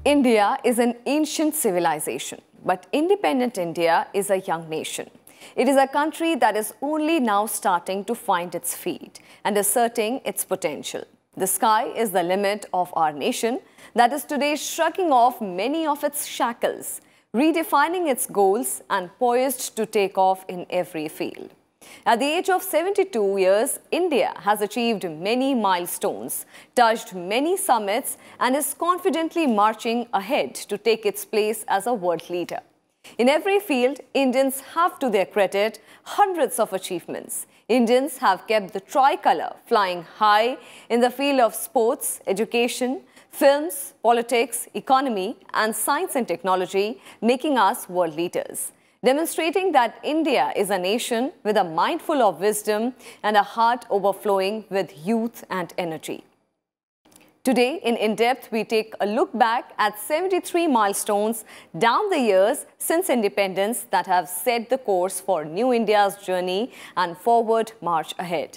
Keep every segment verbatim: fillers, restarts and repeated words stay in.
India is an ancient civilization, but independent India is a young nation. It is a country that is only now starting to find its feet and asserting its potential. The sky is the limit of our nation that is today shrugging off many of its shackles, redefining its goals and poised to take off in every field. At the age of seventy-two years, India has achieved many milestones, touched many summits, and is confidently marching ahead to take its place as a world leader. In every field, Indians have to their credit hundreds of achievements. Indians have kept the tricolour flying high in the field of sports, education, films, politics, economy, and science and technology, making us world leaders, demonstrating that India is a nation with a mind full of wisdom and a heart overflowing with youth and energy. Today, in In-Depth, we take a look back at seventy-three milestones down the years since independence that have set the course for New India's journey and forward march ahead.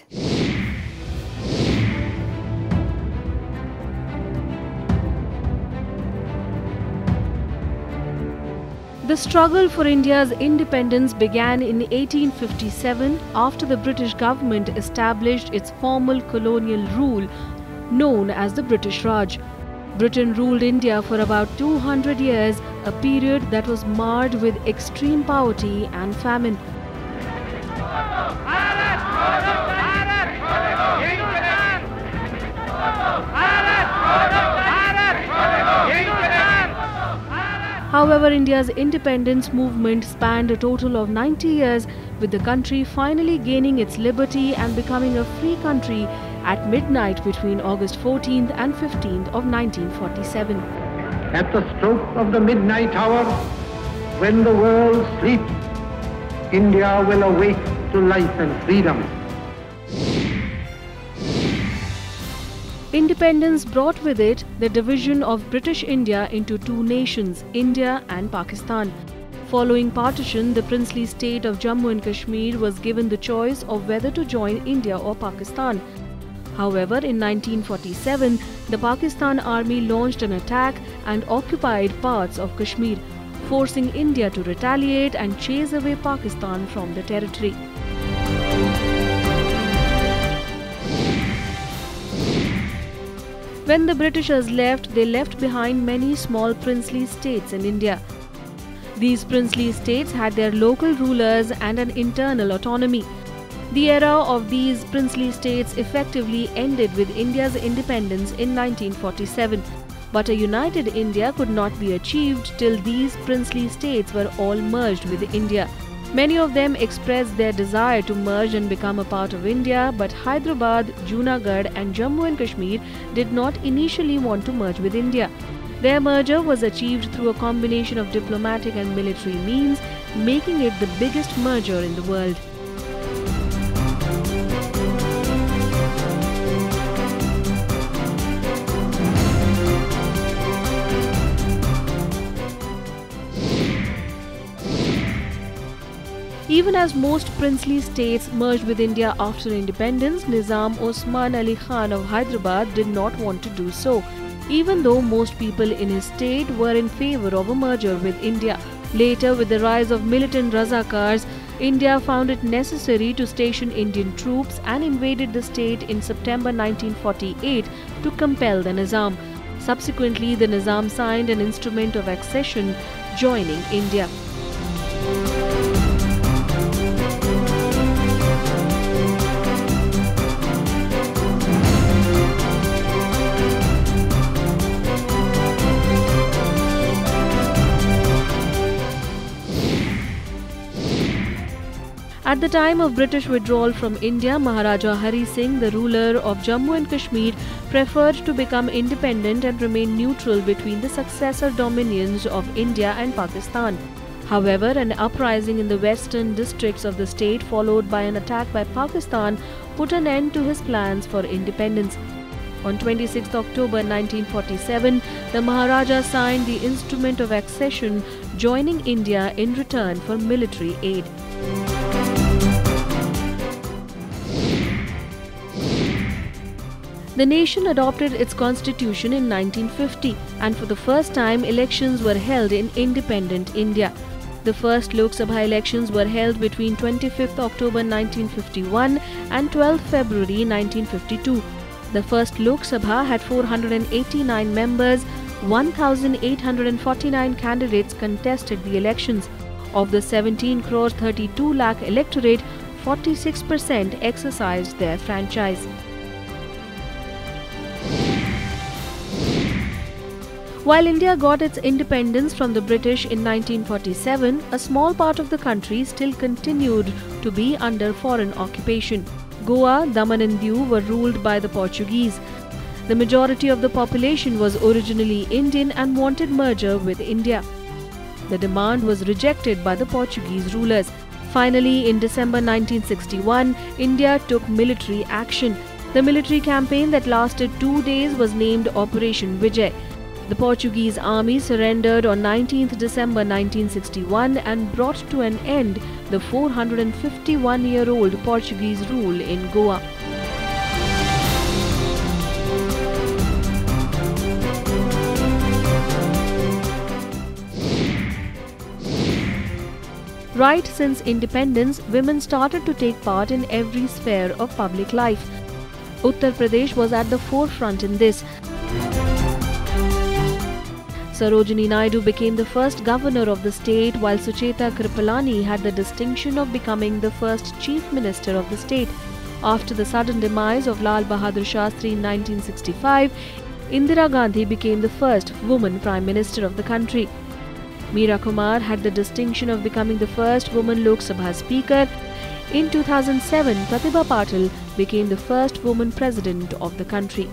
The struggle for India's independence began in eighteen fifty-seven after the British government established its formal colonial rule known as the British Raj. Britain ruled India for about two hundred years, a period that was marred with extreme poverty and famine. However, India's independence movement spanned a total of ninety years, with the country finally gaining its liberty and becoming a free country at midnight between August fourteenth and fifteenth of nineteen forty-seven. At the stroke of the midnight hour, when the world sleeps, India will awake to life and freedom. Independence brought with it the division of British India into two nations, India and Pakistan. Following partition, the princely state of Jammu and Kashmir was given the choice of whether to join India or Pakistan. However, in nineteen forty-seven, the Pakistan army launched an attack and occupied parts of Kashmir, forcing India to retaliate and chase away Pakistan from the territory. When the Britishers left, they left behind many small princely states in India. These princely states had their local rulers and an internal autonomy. The era of these princely states effectively ended with India's independence in nineteen forty-seven. But a united India could not be achieved till these princely states were all merged with India. Many of them expressed their desire to merge and become a part of India, but Hyderabad, Junagadh and Jammu and Kashmir did not initially want to merge with India. Their merger was achieved through a combination of diplomatic and military means, making it the biggest merger in the world. Even as most princely states merged with India after independence, Nizam Osman Ali Khan of Hyderabad did not want to do so, even though most people in his state were in favor of a merger with India. Later, with the rise of militant Razakars, India found it necessary to station Indian troops and invaded the state in September nineteen forty-eight to compel the Nizam. Subsequently, the Nizam signed an instrument of accession, joining India. At the time of British withdrawal from India, Maharaja Hari Singh, the ruler of Jammu and Kashmir, preferred to become independent and remain neutral between the successor dominions of India and Pakistan. However, an uprising in the western districts of the state, followed by an attack by Pakistan, put an end to his plans for independence. On twenty-sixth October nineteen forty-seven, the Maharaja signed the instrument of accession, joining India in return for military aid. The nation adopted its constitution in nineteen fifty, and for the first time elections were held in independent India. The first Lok Sabha elections were held between twenty-fifth October nineteen fifty-one and twelfth February nineteen fifty-two. The first Lok Sabha had four hundred eighty-nine members. one thousand eight hundred forty-nine candidates contested the elections. Of the seventeen crore thirty-two lakh electorate, forty-six percent exercised their franchise. While India got its independence from the British in nineteen forty-seven, a small part of the country still continued to be under foreign occupation. Goa, Daman and Diu were ruled by the Portuguese. The majority of the population was originally Indian and wanted merger with India. The demand was rejected by the Portuguese rulers. Finally, in December nineteen sixty-one, India took military action. The military campaign that lasted two days was named Operation Vijay. The Portuguese army surrendered on nineteenth December nineteen sixty-one and brought to an end the four hundred fifty-one-year-old Portuguese rule in Goa. Right since independence, women started to take part in every sphere of public life. Uttar Pradesh was at the forefront in this. Sarojini Naidu became the first governor of the state, while Sucheta Kripalani had the distinction of becoming the first chief minister of the state. After the sudden demise of Lal Bahadur Shastri in nineteen sixty-five, Indira Gandhi became the first woman prime minister of the country. Meera Kumar had the distinction of becoming the first woman Lok Sabha speaker. In two thousand seven, Pratibha Patil became the first woman president of the country.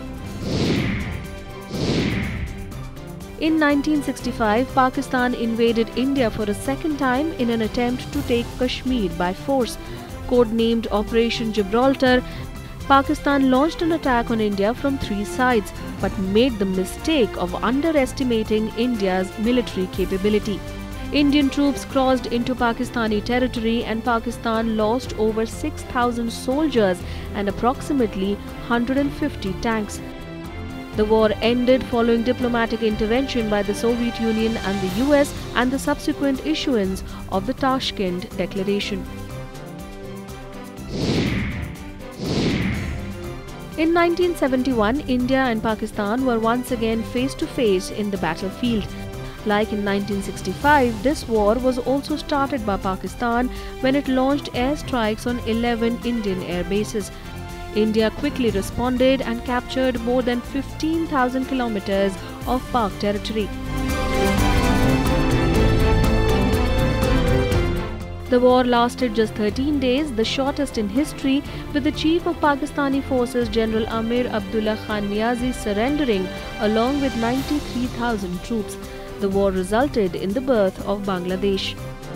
In nineteen sixty-five, Pakistan invaded India for a second time in an attempt to take Kashmir by force. Codenamed Operation Gibraltar, Pakistan launched an attack on India from three sides, but made the mistake of underestimating India's military capability. Indian troops crossed into Pakistani territory and Pakistan lost over six thousand soldiers and approximately one hundred fifty tanks. The war ended following diplomatic intervention by the Soviet Union and the U S and the subsequent issuance of the Tashkent Declaration. In nineteen seventy-one, India and Pakistan were once again face to face in the battlefield. Like in nineteen sixty-five, this war was also started by Pakistan when it launched airstrikes on eleven Indian air bases. India quickly responded and captured more than fifteen thousand kilometers of Pak territory. The war lasted just thirteen days, the shortest in history, with the chief of Pakistani forces General Amir Abdullah Khan Niazi surrendering along with ninety-three thousand troops. The war resulted in the birth of Bangladesh.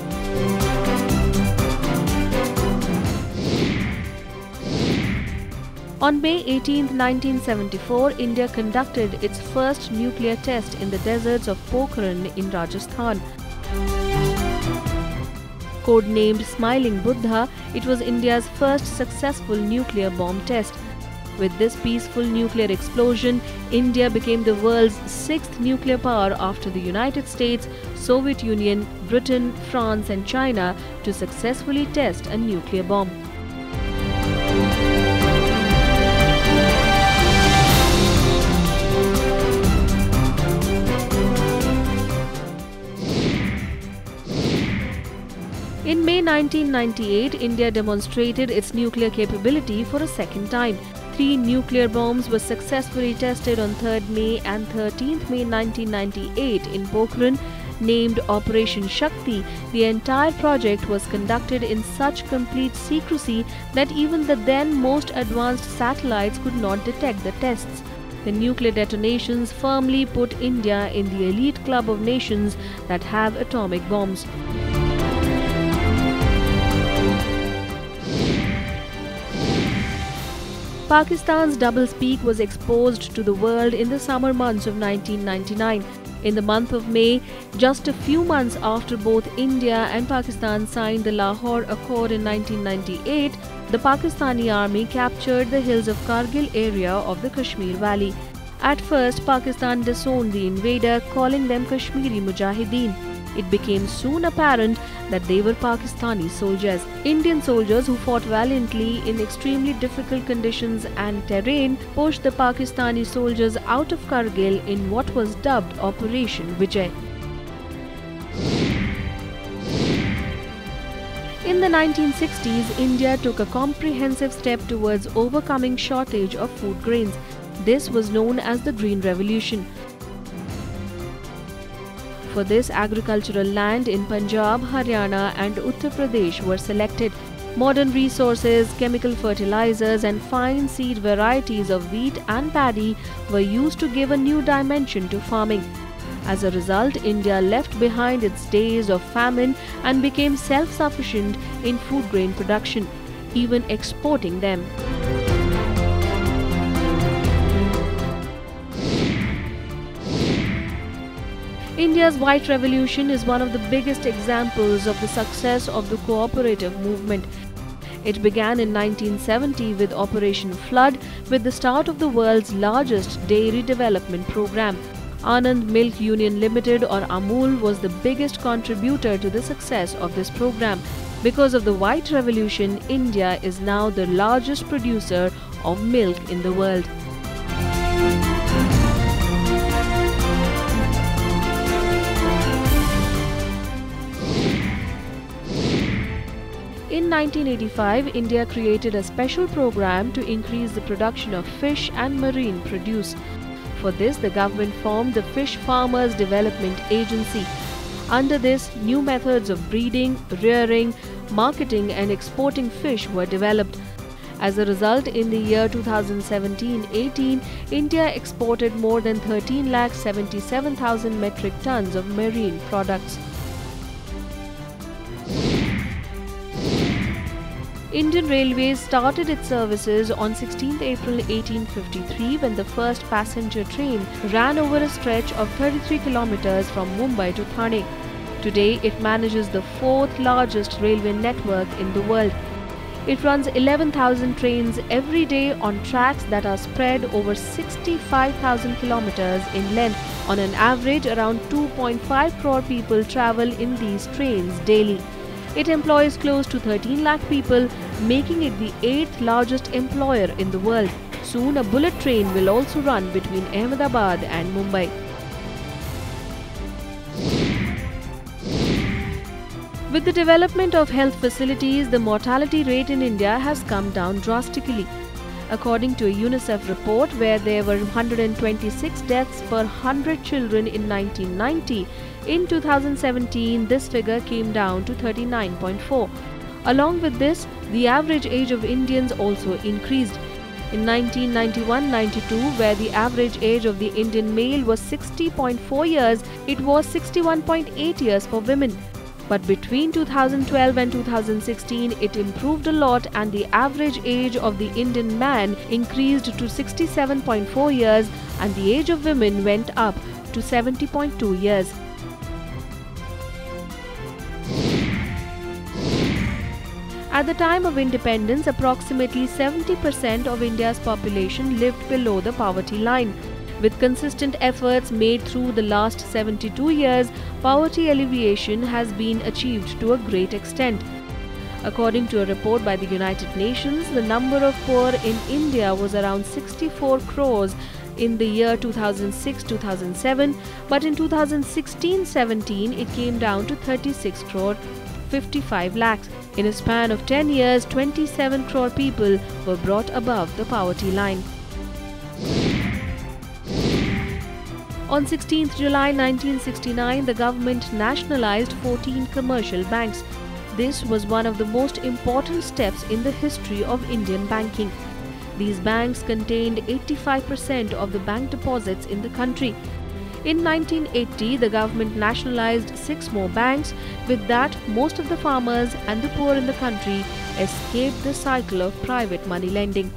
On May eighteenth, nineteen seventy-four, India conducted its first nuclear test in the deserts of Pokhran in Rajasthan. Codenamed Smiling Buddha, it was India's first successful nuclear bomb test. With this peaceful nuclear explosion, India became the world's sixth nuclear power after the United States, Soviet Union, Britain, France and China to successfully test a nuclear bomb. In May nineteen ninety-eight, India demonstrated its nuclear capability for a second time. Three nuclear bombs were successfully tested on third May and thirteenth May nineteen ninety-eight in Pokhran. Named Operation Shakti, the entire project was conducted in such complete secrecy that even the then most advanced satellites could not detect the tests. The nuclear detonations firmly put India in the elite club of nations that have atomic bombs. Pakistan's doublespeak was exposed to the world in the summer months of nineteen ninety-nine. In the month of May, just a few months after both India and Pakistan signed the Lahore Accord in nineteen ninety-eight, the Pakistani army captured the hills of Kargil area of the Kashmir Valley. At first, Pakistan disowned the invader, calling them Kashmiri Mujahideen. It became soon apparent that they were Pakistani soldiers. Indian soldiers who fought valiantly in extremely difficult conditions and terrain pushed the Pakistani soldiers out of Kargil in what was dubbed Operation Vijay. In the nineteen sixties, India took a comprehensive step towards overcoming shortage of food grains. This was known as the Green Revolution. For this, agricultural land in Punjab, Haryana and Uttar Pradesh were selected. Modern resources, chemical fertilizers and fine seed varieties of wheat and paddy were used to give a new dimension to farming. As a result, India left behind its days of famine and became self-sufficient in food grain production, even exporting them. India's White Revolution is one of the biggest examples of the success of the cooperative movement. It began in nineteen seventy with Operation Flood, with the start of the world's largest dairy development program. Anand Milk Union Limited or Amul was the biggest contributor to the success of this program. Because of the White Revolution, India is now the largest producer of milk in the world. In nineteen eighty-five, India created a special program to increase the production of fish and marine produce. For this, the government formed the Fish Farmers Development Agency. Under this, new methods of breeding, rearing, marketing and exporting fish were developed. As a result, in the year two thousand seventeen eighteen, India exported more than thirteen lakh seventy-seven thousand metric tons of marine products. Indian Railways started its services on sixteenth April eighteen fifty-three when the first passenger train ran over a stretch of thirty-three kilometers from Mumbai to Thane. Today, it manages the fourth largest railway network in the world. It runs eleven thousand trains every day on tracks that are spread over sixty-five thousand kilometers in length. On an average, around two point five crore people travel in these trains daily. It employs close to thirteen lakh people, making it the eighth largest employer in the world. Soon, a bullet train will also run between Ahmedabad and Mumbai. With the development of health facilities, the mortality rate in India has come down drastically. According to a UNICEF report, where there were one hundred twenty-six deaths per one hundred children in nineteen ninety, in two thousand seventeen this figure came down to thirty-nine point four. Along with this, the average age of Indians also increased. In nineteen ninety-one ninety-two, where the average age of the Indian male was sixty point four years, it was sixty-one point eight years for women. But between two thousand twelve and two thousand sixteen, it improved a lot and the average age of the Indian man increased to sixty-seven point four years and the age of women went up to seventy point two years. At the time of independence, approximately seventy percent of India's population lived below the poverty line. With consistent efforts made through the last seventy-two years, poverty alleviation has been achieved to a great extent. According to a report by the United Nations, the number of poor in India was around sixty-four crores in the year two thousand six to two thousand seven, but in two thousand sixteen seventeen it came down to thirty-six crore fifty-five lakhs. In a span of ten years, twenty-seven crore people were brought above the poverty line. On sixteenth July nineteen sixty-nine, the government nationalized fourteen commercial banks. This was one of the most important steps in the history of Indian banking. These banks contained eighty-five percent of the bank deposits in the country. In nineteen eighty, the government nationalized six more banks. With that, most of the farmers and the poor in the country escaped the cycle of private money lending.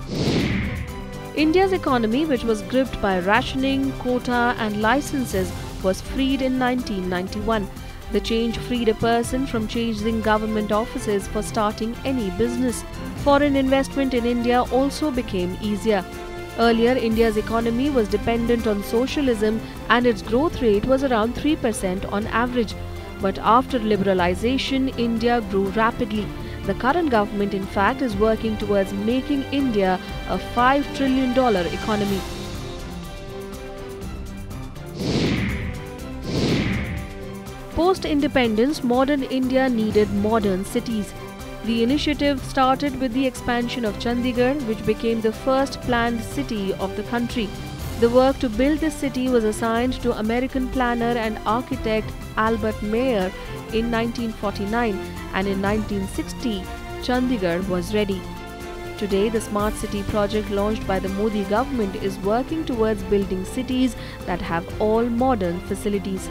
India's economy, which was gripped by rationing, quota and licenses, was freed in nineteen ninety-one. The change freed a person from chasing government offices for starting any business. Foreign investment in India also became easier. Earlier, India's economy was dependent on socialism and its growth rate was around three percent on average. But after liberalization, India grew rapidly. The current government, in fact, is working towards making India a five trillion dollar economy. Post-independence, modern India needed modern cities. The initiative started with the expansion of Chandigarh, which became the first planned city of the country. The work to build this city was assigned to American planner and architect Albert Mayer in nineteen forty-nine, and in nineteen sixty, Chandigarh was ready. Today, the Smart City project launched by the Modi government is working towards building cities that have all modern facilities.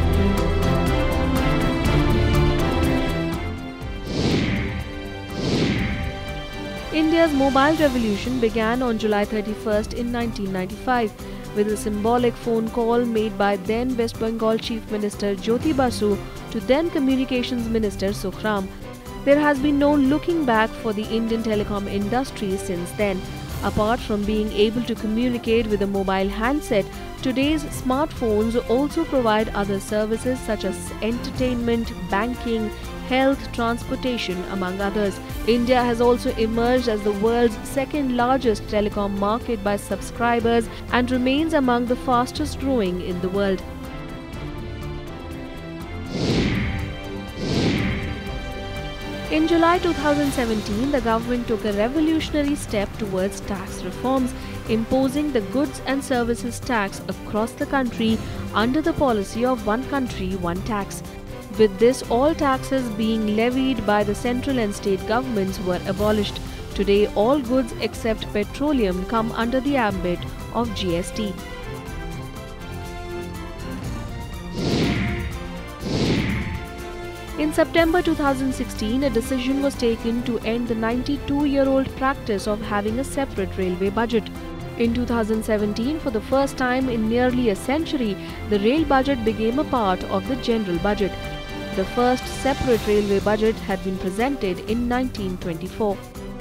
India's mobile revolution began on July thirty-first in nineteen ninety-five with a symbolic phone call made by then West Bengal Chief Minister Jyoti Basu to then Communications Minister Sukhram. There has been no looking back for the Indian telecom industry since then. Apart from being able to communicate with a mobile handset, today's smartphones also provide other services such as entertainment, banking, health, transportation, among others. India has also emerged as the world's second largest telecom market by subscribers and remains among the fastest growing in the world. In July two thousand seventeen, the government took a revolutionary step towards tax reforms, imposing the goods and services tax across the country under the policy of one country, one tax. With this, all taxes being levied by the central and state governments were abolished. Today, all goods except petroleum come under the ambit of G S T. In September two thousand sixteen, a decision was taken to end the ninety-two-year-old practice of having a separate railway budget. In two thousand seventeen, for the first time in nearly a century, the rail budget became a part of the general budget. The first separate railway budget had been presented in nineteen twenty-four.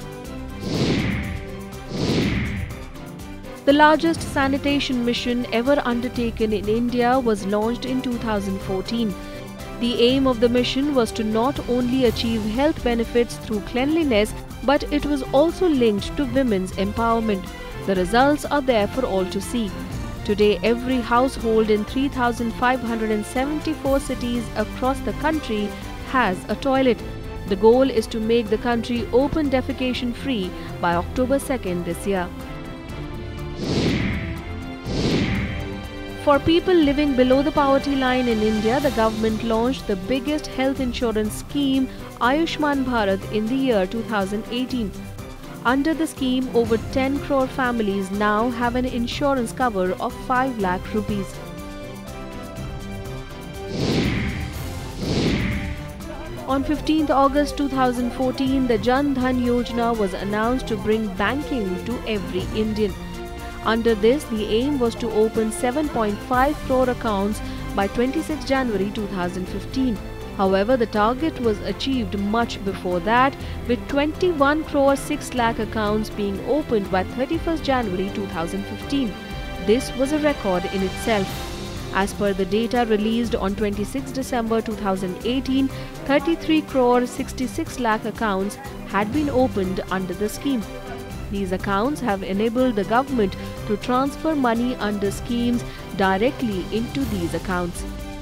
The largest sanitation mission ever undertaken in India was launched in two thousand fourteen. The aim of the mission was to not only achieve health benefits through cleanliness, but it was also linked to women's empowerment. The results are there for all to see. Today, every household in three thousand five hundred seventy-four cities across the country has a toilet. The goal is to make the country open defecation free by October second this year. For people living below the poverty line in India, the government launched the biggest health insurance scheme, Ayushman Bharat, in the year two thousand eighteen. Under the scheme, over ten crore families now have an insurance cover of five lakh rupees. On fifteenth August two thousand fourteen, the Jan Dhan Yojana was announced to bring banking to every Indian. Under this, the aim was to open seven point five crore accounts by twenty-sixth January two thousand fifteen. However, the target was achieved much before that, with twenty-one crore six lakh accounts being opened by thirty-first January two thousand fifteen. This was a record in itself. As per the data released on twenty-sixth December two thousand eighteen, thirty-three crore sixty-six lakh accounts had been opened under the scheme. These accounts have enabled the government to transfer money under schemes directly into these accounts.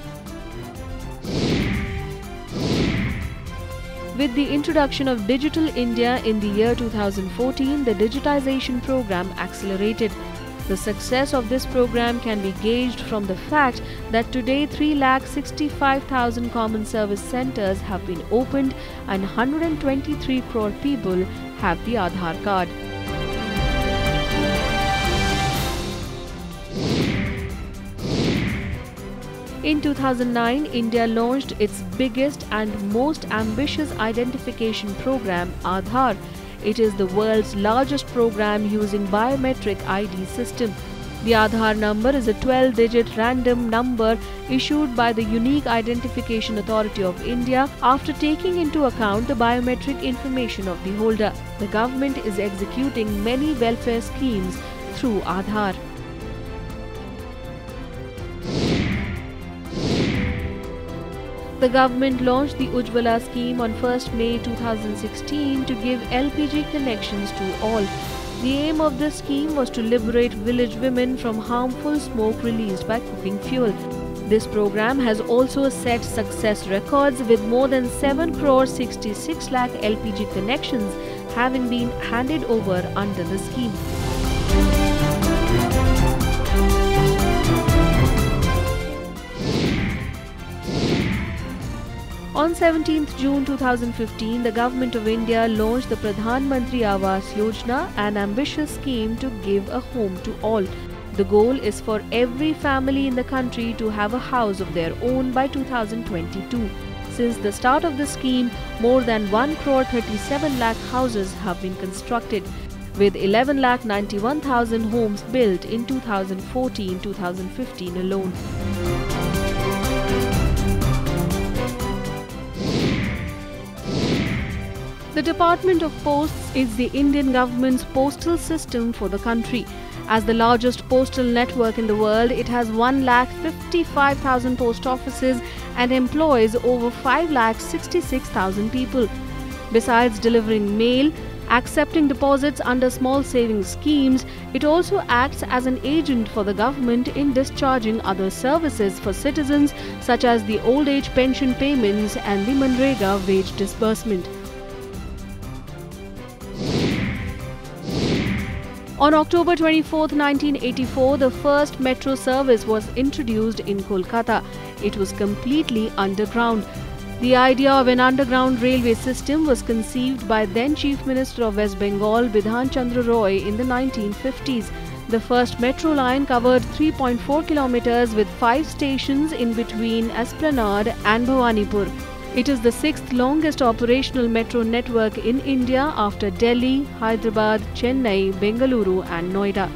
With the introduction of Digital India in the year two thousand fourteen, the digitization program accelerated. The success of this program can be gauged from the fact that today three lakh sixty-five thousand common service centers have been opened and one hundred twenty-three crore people have the Aadhaar card. In two thousand nine, India launched its biggest and most ambitious identification program, Aadhaar. It is the world's largest program using biometric I D system. The Aadhaar number is a twelve digit random number issued by the Unique Identification Authority of India after taking into account the biometric information of the holder. The government is executing many welfare schemes through Aadhaar. The government launched the Ujjwala scheme on first May two thousand sixteen to give L P G connections to all. The aim of this scheme was to liberate village women from harmful smoke released by cooking fuel. This program has also set success records with more than seven crore sixty-six lakh L P G connections having been handed over under the scheme. On seventeenth June two thousand fifteen, the Government of India launched the Pradhan Mantri Awas Yojana, an ambitious scheme to give a home to all. The goal is for every family in the country to have a house of their own by two thousand twenty-two. Since the start of the scheme, more than one crore thirty-seven lakh houses have been constructed, with eleven lakh ninety-one thousand homes built in two thousand fourteen to two thousand fifteen alone. The Department of Posts is the Indian government's postal system for the country. As the largest postal network in the world, it has one lakh fifty-five thousand post offices and employs over five lakh sixty-six thousand people. Besides delivering mail, accepting deposits under small savings schemes, it also acts as an agent for the government in discharging other services for citizens such as the old age pension payments and the Manrega wage disbursement. On October twenty-fourth, nineteen eighty-four, the first metro service was introduced in Kolkata. It was completely underground. The idea of an underground railway system was conceived by then Chief Minister of West Bengal, Bidhan Chandra Roy, in the nineteen fifties. The first metro line covered three point four kilometers with five stations in between Esplanade and Bhawanipur. It is the sixth longest operational metro network in India after Delhi, Hyderabad, Chennai, Bengaluru and Noida.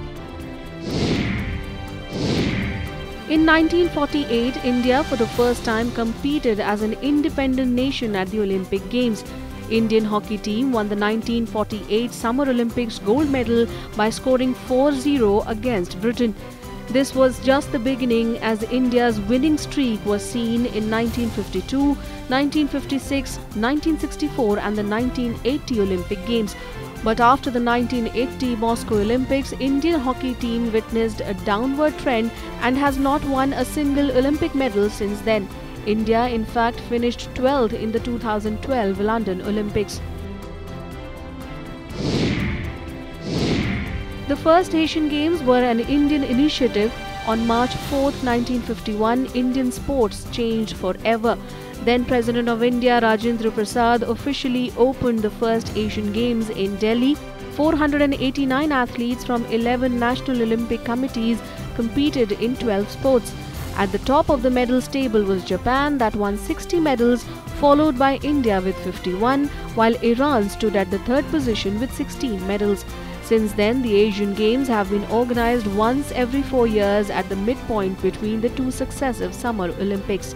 In nineteen forty-eight, India for the first time competed as an independent nation at the Olympic Games. Indian hockey team won the nineteen forty-eight Summer Olympics gold medal by scoring four zero against Britain. This was just the beginning, as India's winning streak was seen in nineteen fifty-two, nineteen fifty-six, nineteen sixty-four and the nineteen eighty Olympic Games. But after the nineteen eighty Moscow Olympics, Indian hockey team witnessed a downward trend and has not won a single Olympic medal since then. India, in fact, finished twelfth in the two thousand twelve London Olympics. The first Asian Games were an Indian initiative. On March fourth, nineteen fifty-one, Indian sports changed forever. Then President of India Rajendra Prasad officially opened the first Asian Games in Delhi. four hundred eighty-nine athletes from eleven national Olympic committees competed in twelve sports. At the top of the medals table was Japan, that won sixty medals, followed by India with fifty-one, while Iran stood at the third position with sixteen medals. Since then, the Asian Games have been organized once every four years at the midpoint between the two successive Summer Olympics.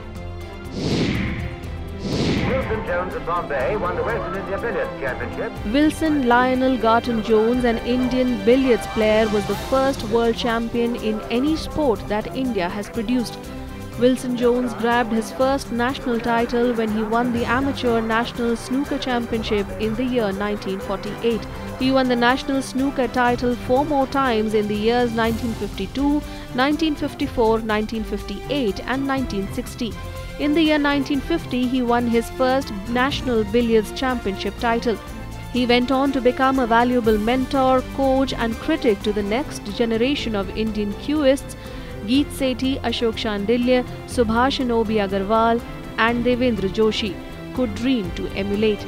Wilson Jones of Bombay won the Western India Billiards Championship. Wilson Lionel Garton Jones, an Indian billiards player, was the first world champion in any sport that India has produced. Wilson Jones grabbed his first national title when he won the Amateur National Snooker Championship in the year nineteen forty-eight. He won the National Snooker title four more times in the years nineteen fifty-two, nineteen fifty-four, nineteen fifty-eight and nineteen sixty. In the year nineteen fifty, he won his first National Billiards Championship title. He went on to become a valuable mentor, coach and critic to the next generation of Indian cueists. Geet Sethi, Ashok Shandilya, Subhash Nobi Agarwal and Devendra Joshi could dream to emulate.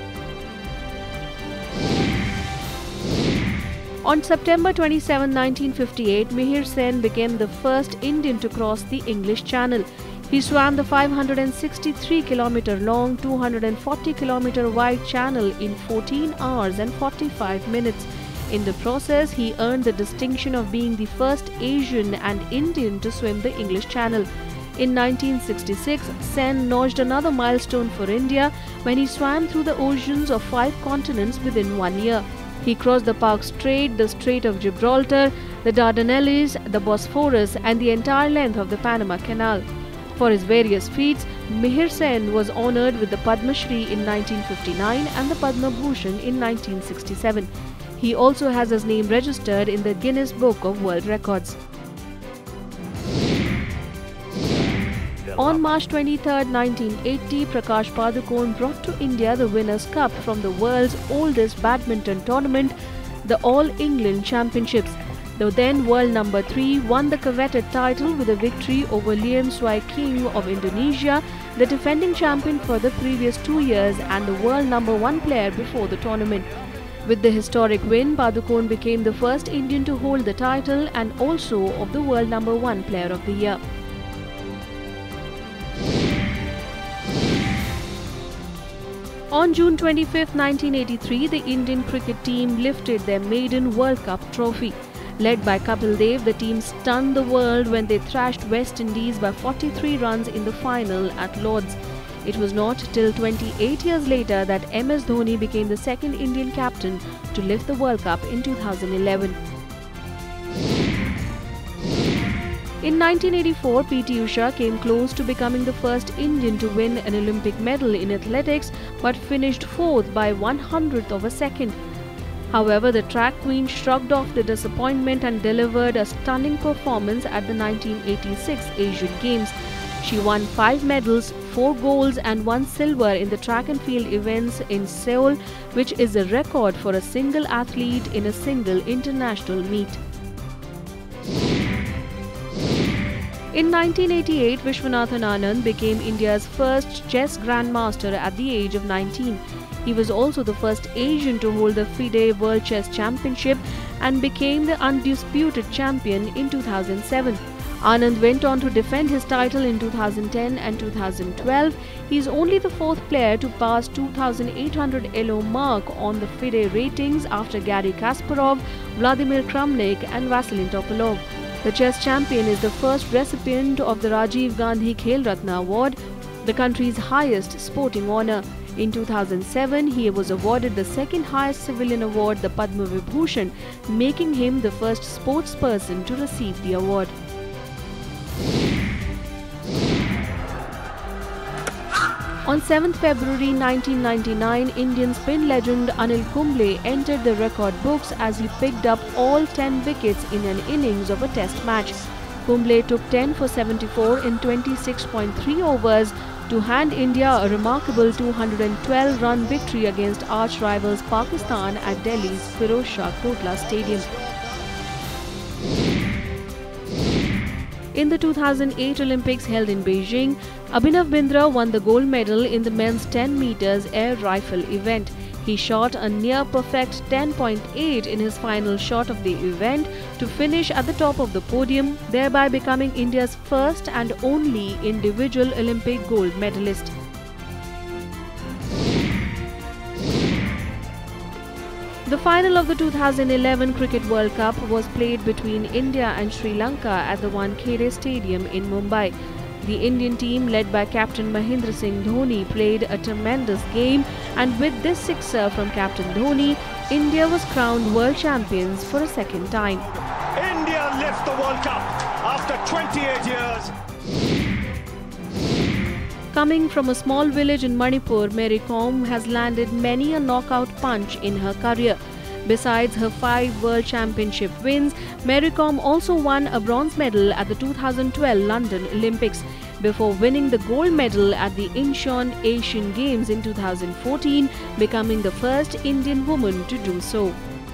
On September twenty-seventh, nineteen fifty-eight, Mihir Sen became the first Indian to cross the English Channel. He swam the five hundred sixty-three kilometer long, two hundred forty kilometer wide channel in fourteen hours and forty-five minutes. In the process, he earned the distinction of being the first Asian and Indian to swim the English Channel. In nineteen sixty-six, Sen notched another milestone for India when he swam through the oceans of five continents within one year. He crossed the Park Strait, the Strait of Gibraltar, the Dardanelles, the Bosphorus and the entire length of the Panama Canal. For his various feats, Mihir Sen was honoured with the Padma Shri in nineteen fifty-nine and the Padma Bhushan in nineteen sixty-seven. He also has his name registered in the Guinness Book of World Records. On March twenty-third, nineteen eighty, Prakash Padukone brought to India the Winners' Cup from the world's oldest badminton tournament, the All England Championships. The then world number three won the coveted title with a victory over Liam Swai King of Indonesia, the defending champion for the previous two years and the world number one player before the tournament. With the historic win, Padukone became the first Indian to hold the title and also of the world number one player of the year. On June twenty-fifth, nineteen eighty-three, the Indian cricket team lifted their maiden World Cup trophy. Led by Kapil Dev, the team stunned the world when they thrashed West Indies by forty-three runs in the final at Lord's. It was not till twenty-eight years later that M S Dhoni became the second Indian captain to lift the World Cup in two thousand eleven. In nineteen eighty-four, P T Usha came close to becoming the first Indian to win an Olympic medal in athletics but finished fourth by one hundredth of a second. However, the track queen shrugged off the disappointment and delivered a stunning performance at the nineteen eighty-six Asian Games. She won five medals, four golds and one silver in the track and field events in Seoul, which is a record for a single athlete in a single international meet. In nineteen eighty-eight, Vishwanathan Anand became India's first chess grandmaster at the age of nineteen. He was also the first Asian to hold the FIDE World Chess Championship and became the undisputed champion in two thousand seven. Anand went on to defend his title in two thousand ten and two thousand twelve. He is only the fourth player to pass two thousand eight hundred elo mark on the FIDE ratings after Garry Kasparov, Vladimir Kramnik and Vasilin Topalov. The chess champion is the first recipient of the Rajiv Gandhi Khel Ratna Award, the country's highest sporting honour. In two thousand seven, he was awarded the second highest civilian award, the Padma Vibhushan, making him the first sportsperson to receive the award. On seventh February nineteen ninety-nine, Indian spin legend Anil Kumble entered the record books as he picked up all ten wickets in an innings of a test match. Kumble took ten for seventy-four in twenty-six point three overs to hand India a remarkable two hundred twelve run victory against arch rivals Pakistan at Delhi's Firoz Shah Kotla Stadium. In the two thousand eight Olympics held in Beijing, Abhinav Bindra won the gold medal in the men's ten meters air rifle event. He shot a near-perfect ten point eight in his final shot of the event to finish at the top of the podium, thereby becoming India's first and only individual Olympic gold medalist. The final of the two thousand eleven Cricket World Cup was played between India and Sri Lanka at the Wankhede Stadium in Mumbai. The Indian team, led by Captain Mahendra Singh Dhoni, played a tremendous game, and with this sixer from Captain Dhoni, India was crowned world champions for a second time. India lift the World Cup after twenty-eight years. Coming from a small village in Manipur, Mary Kom has landed many a knockout punch in her career. Besides her five World Championship wins, Mary Kom also won a bronze medal at the two thousand twelve London Olympics, before winning the gold medal at the Incheon Asian Games in two thousand fourteen, becoming the first Indian woman to do so.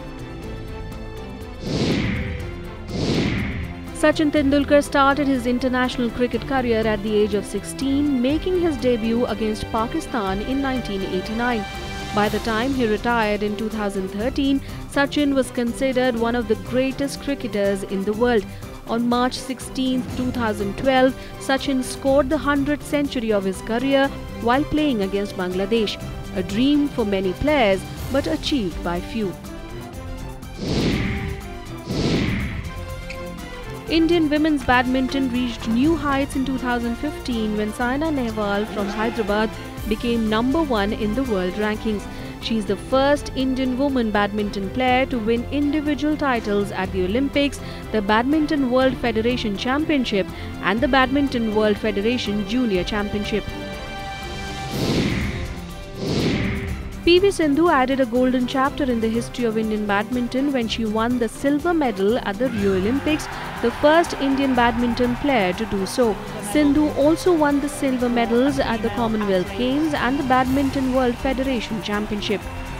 Sachin Tendulkar started his international cricket career at the age of sixteen, making his debut against Pakistan in nineteen eighty-nine. By the time he retired in two thousand thirteen, Sachin was considered one of the greatest cricketers in the world. On March sixteenth, two thousand twelve, Sachin scored the hundredth century of his career while playing against Bangladesh, a dream for many players but achieved by few. Indian women's badminton reached new heights in two thousand fifteen when Saina Nehwal from Hyderabad became number one in the world rankings. She is the first Indian woman badminton player to win individual titles at the Olympics, the Badminton World Federation Championship and the Badminton World Federation Junior Championship. P V Sindhu added a golden chapter in the history of Indian badminton when she won the silver medal at the Rio Olympics, the first Indian badminton player to do so. Sindhu also won the silver medals at the Commonwealth Games and the Badminton World Federation Championship.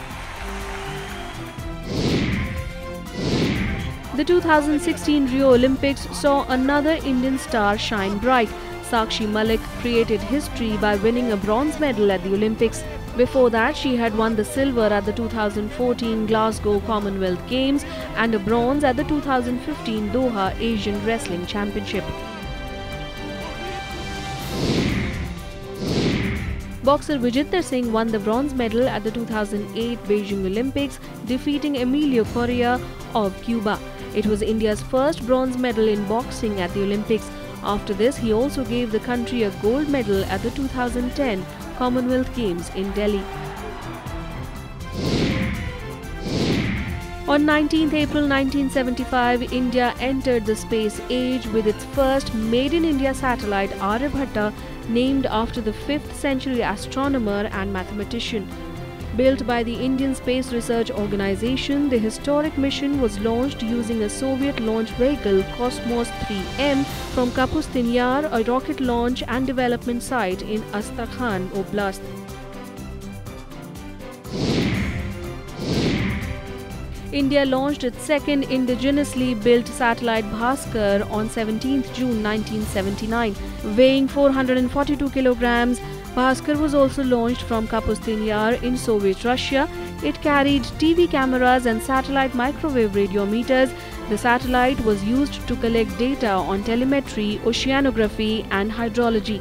The two thousand sixteen Rio Olympics saw another Indian star shine bright. Sakshi Malik created history by winning a bronze medal at the Olympics. Before that, she had won the silver at the two thousand fourteen Glasgow Commonwealth Games and a bronze at the two thousand fifteen Doha Asian Wrestling Championship. Boxer Vijiter Singh won the bronze medal at the two thousand eight Beijing Olympics, defeating Emilio Correa of Cuba. It was India's first bronze medal in boxing at the Olympics. After this, he also gave the country a gold medal at the two thousand ten Commonwealth Games in Delhi. On nineteenth April nineteen seventy-five, India entered the space age with its first made-in-India satellite Aryabhatta, named after the fifth century astronomer and mathematician. Built by the Indian Space Research Organization, the historic mission was launched using a Soviet launch vehicle Cosmos three M from Kapustin Yar, a rocket launch and development site in Astrakhan Oblast. India launched its second indigenously built satellite Bhaskar on seventeenth June nineteen seventy-nine. Weighing four hundred forty-two kilograms, Bhaskar was also launched from Kapustin Yar in Soviet Russia. It carried T V cameras and satellite microwave radiometers. The satellite was used to collect data on telemetry, oceanography and hydrology.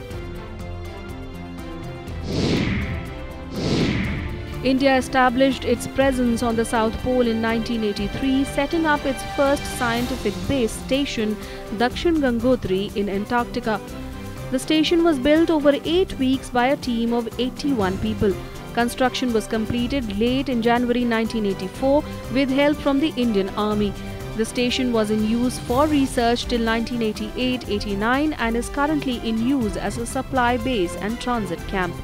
India established its presence on the South Pole in nineteen eighty-three, setting up its first scientific base station, Dakshin Gangotri, in Antarctica. The station was built over eight weeks by a team of eighty-one people. Construction was completed late in January nineteen eighty-four with help from the Indian Army. The station was in use for research till nineteen eighty-eight eighty-nine and is currently in use as a supply base and transit camp.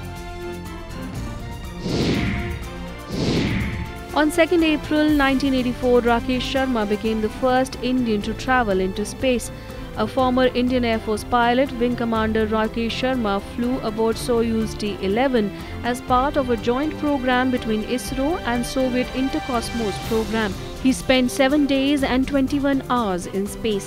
On second April nineteen eighty-four, Rakesh Sharma became the first Indian to travel into space. A former Indian Air Force pilot, Wing Commander Rakesh Sharma, flew aboard Soyuz T eleven as part of a joint program between ISRO and Soviet Interkosmos program. He spent seven days and twenty-one hours in space.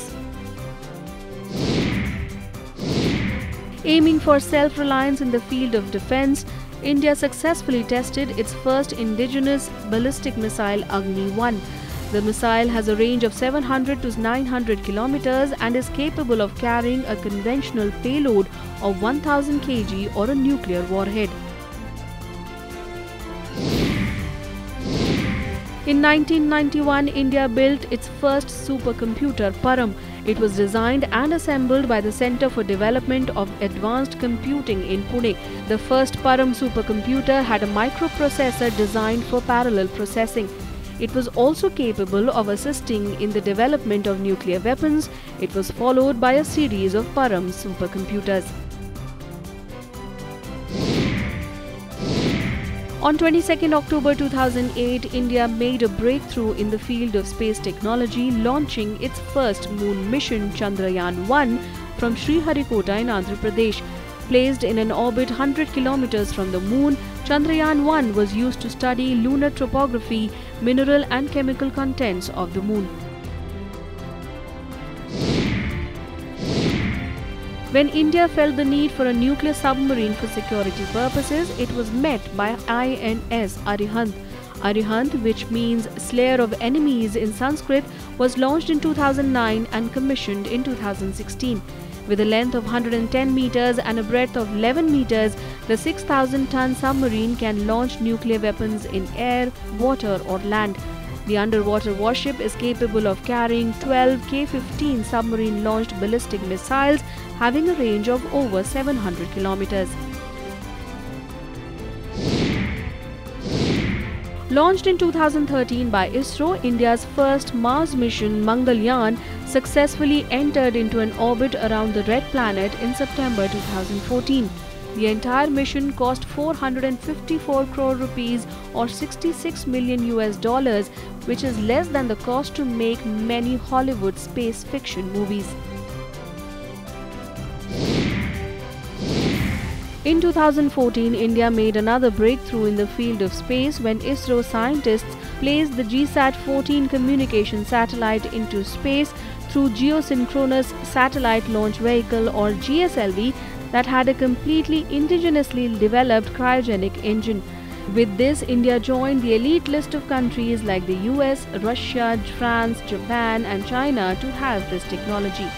Aiming for self-reliance in the field of defense, India successfully tested its first indigenous ballistic missile Agni one. The missile has a range of seven hundred to nine hundred kilometers and is capable of carrying a conventional payload of one thousand kilograms or a nuclear warhead. In nineteen ninety-one, India built its first supercomputer, Param. It was designed and assembled by the Centre for Development of Advanced Computing in Pune. The first Param supercomputer had a microprocessor designed for parallel processing. It was also capable of assisting in the development of nuclear weapons. It was followed by a series of Param supercomputers. On twenty-second October two thousand eight, India made a breakthrough in the field of space technology, launching its first moon mission, Chandrayaan one, from Sriharikota in Andhra Pradesh. Placed in an orbit one hundred kilometers from the moon, Chandrayaan one was used to study lunar topography, mineral and chemical contents of the moon. When India felt the need for a nuclear submarine for security purposes, it was met by I N S Arihant. Arihant, which means Slayer of Enemies in Sanskrit, was launched in two thousand nine and commissioned in two thousand sixteen. With a length of one hundred ten meters and a breadth of eleven meters, the six thousand ton submarine can launch nuclear weapons in air, water or land. The underwater warship is capable of carrying twelve K fifteen submarine-launched ballistic missiles having a range of over seven hundred kilometers. Launched in two thousand thirteen by ISRO, India's first Mars mission, Mangalyaan, successfully entered into an orbit around the Red Planet in September two thousand fourteen. The entire mission cost four hundred fifty-four crore rupees or sixty-six million U S dollars, which is less than the cost to make many Hollywood space fiction movies. In two thousand fourteen, India made another breakthrough in the field of space when ISRO scientists placed the G SAT fourteen communication satellite into space through Geosynchronous Satellite Launch Vehicle or G S L V that had a completely indigenously developed cryogenic engine. With this, India joined the elite list of countries like the U S, Russia, France, Japan and China to have this technology.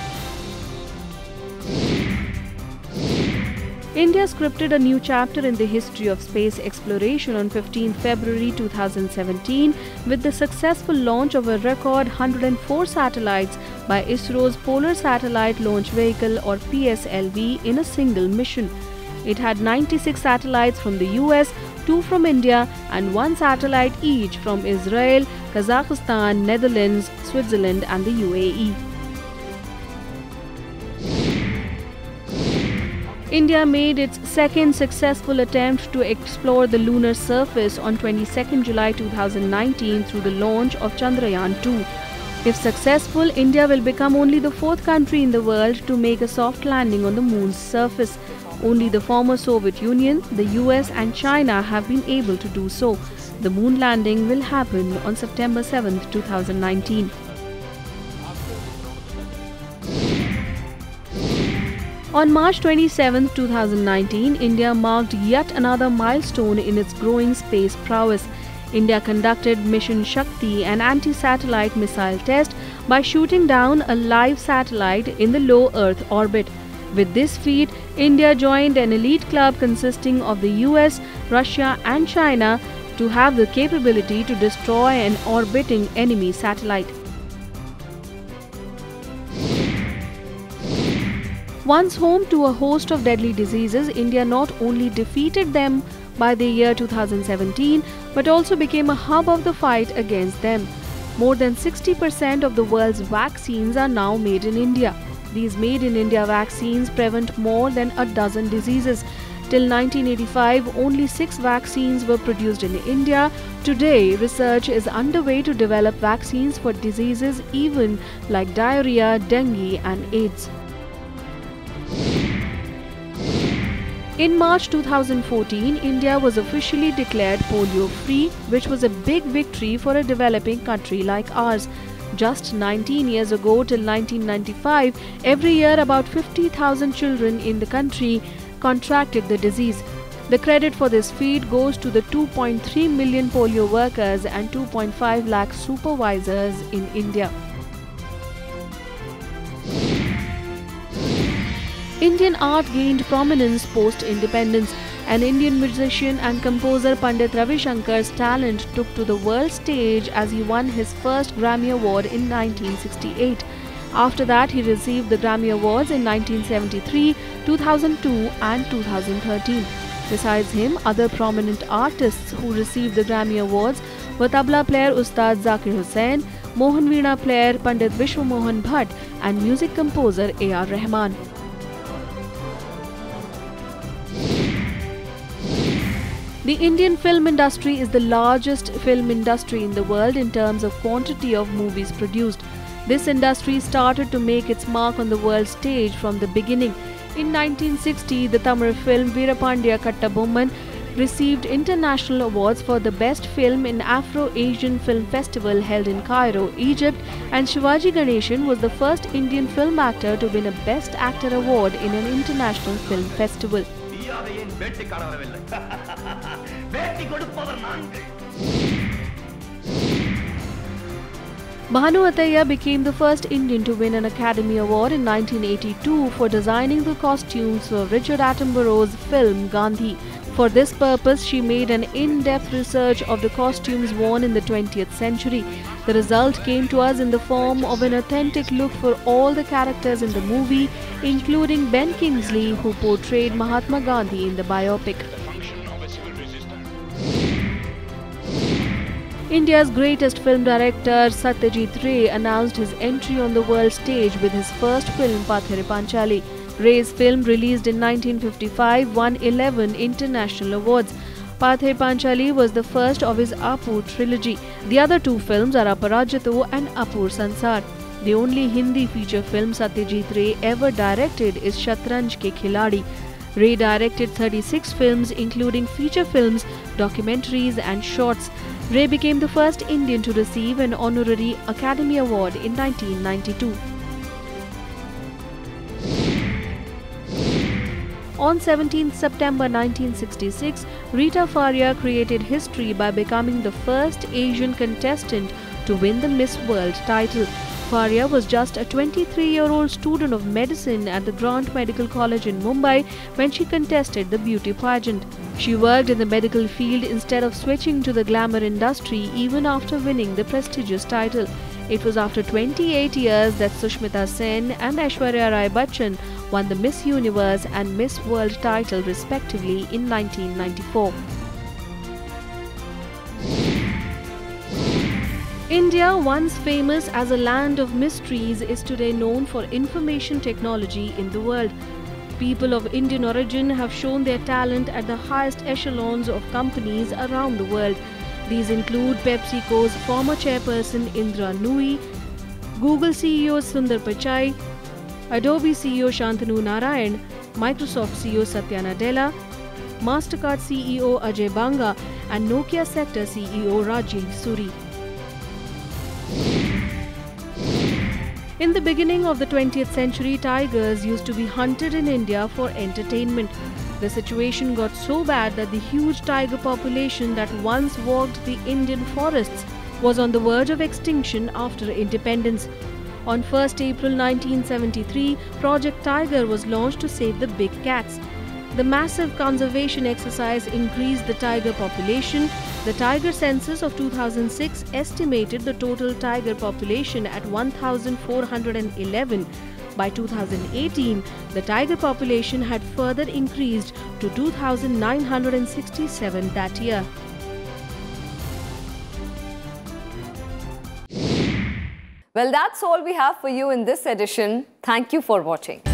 India scripted a new chapter in the history of space exploration on fifteenth February two thousand seventeen with the successful launch of a record one hundred four satellites by ISRO's Polar Satellite Launch Vehicle or P S L V in a single mission. It had ninety-six satellites from the U S, two from India and one satellite each from Israel, Kazakhstan, Netherlands, Switzerland and the U A E. India made its second successful attempt to explore the lunar surface on twenty-second July two thousand nineteen through the launch of Chandrayaan two. If successful, India will become only the fourth country in the world to make a soft landing on the moon's surface. Only the former Soviet Union, the U S and China have been able to do so. The moon landing will happen on September seventh two thousand nineteen. On March twenty-seventh two thousand nineteen, India marked yet another milestone in its growing space prowess. India conducted Mission Shakti, an anti-satellite missile test, by shooting down a live satellite in the low Earth orbit. With this feat, India joined an elite club consisting of the U S, Russia and China to have the capability to destroy an orbiting enemy satellite. Once home to a host of deadly diseases, India not only defeated them by the year two thousand seventeen, but also became a hub of the fight against them. More than sixty percent of the world's vaccines are now made in India. These made in India vaccines prevent more than a dozen diseases. Till nineteen eighty-five, only six vaccines were produced in India. Today, research is underway to develop vaccines for diseases even like diarrhea, dengue and AIDS. In March two thousand fourteen, India was officially declared polio-free, which was a big victory for a developing country like ours. Just nineteen years ago, till nineteen ninety-five, every year about fifty thousand children in the country contracted the disease. The credit for this feat goes to the two point three million polio workers and two point five lakh supervisors in India. Indian art gained prominence post-independence. An Indian musician and composer Pandit Ravi Shankar's talent took to the world stage as he won his first Grammy Award in nineteen sixty-eight. After that, he received the Grammy Awards in nineteen seventy-three, two thousand two and two thousand thirteen. Besides him, other prominent artists who received the Grammy Awards were tabla player Ustad Zakir Hussain, Mohan Veena player Pandit Vishwa Mohan Bhatt and music composer A R Rahman. The Indian film industry is the largest film industry in the world in terms of quantity of movies produced. This industry started to make its mark on the world stage from the beginning. In nineteen sixty, the Tamil film Veerapandiya Kattabomman received international awards for the best film in Afro-Asian Film Festival held in Cairo, Egypt, and Shivaji Ganeshan was the first Indian film actor to win a Best Actor award in an international film festival. Bhanu Attaiya became the first Indian to win an Academy Award in nineteen eighty-two for designing the costumes for Richard Attenborough's film Gandhi. For this purpose, she made an in-depth research of the costumes worn in the twentieth century. The result came to us in the form of an authentic look for all the characters in the movie, including Ben Kingsley, who portrayed Mahatma Gandhi in the biopic. India's greatest film director Satyajit Ray announced his entry on the world stage with his first film Pathere Panchali. Ray's film, released in nineteen fifty-five, won eleven international awards. Pathere Panchali was the first of his Apur trilogy. The other two films are Aparajito and Apur Sansar. The only Hindi feature film Satyajit Ray ever directed is Shatranj Ke Khiladi. Ray directed thirty-six films, including feature films, documentaries and shorts. Ray became the first Indian to receive an honorary Academy Award in nineteen ninety-two. On seventeenth September nineteen sixty-six, Rita Faria created history by becoming the first Asian contestant to win the Miss World title. Faria was just a twenty-three-year-old student of medicine at the Grant Medical College in Mumbai when she contested the beauty pageant. She worked in the medical field instead of switching to the glamour industry even after winning the prestigious title. It was after twenty-eight years that Sushmita Sen and Aishwarya Rai Bachchan won the Miss Universe and Miss World title respectively in nineteen ninety-four. India, once famous as a land of mysteries, is today known for information technology in the world. People of Indian origin have shown their talent at the highest echelons of companies around the world. These include PepsiCo's former chairperson Indra Nooyi, Google C E O Sundar Pichai, Adobe C E O Shantanu Narayan, Microsoft C E O Satya Nadella, Mastercard C E O Ajay Banga and Nokia Sector C E O Rajiv Suri. In the beginning of the twentieth century, tigers used to be hunted in India for entertainment. The situation got so bad that the huge tiger population that once walked the Indian forests was on the verge of extinction after independence. On first April nineteen seventy-three, Project Tiger was launched to save the big cats. The massive conservation exercise increased the tiger population. The tiger census of two thousand six estimated the total tiger population at one thousand four hundred eleven. By two thousand eighteen, the tiger population had further increased to two thousand nine hundred sixty-seven that year. Well, that's all we have for you in this edition. Thank you for watching.